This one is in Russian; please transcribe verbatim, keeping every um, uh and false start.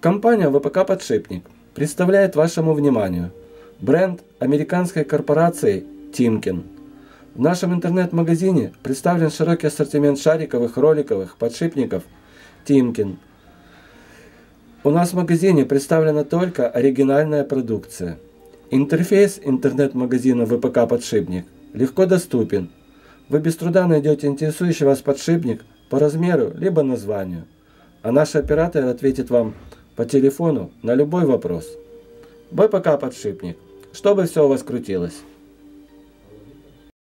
Компания вэ пэ ка «Подшипник» представляет вашему вниманию бренд американской корпорации Timken. В нашем интернет-магазине представлен широкий ассортимент шариковых, роликовых подшипников Timken. У нас в магазине представлена только оригинальная продукция. Интерфейс интернет-магазина вэ пэ ка «Подшипник» легко доступен. Вы без труда найдете интересующий вас подшипник по размеру либо названию, а наш оператор ответит вам по телефону на любой вопрос. вэ пэ ка «Подшипник», чтобы все у вас крутилось.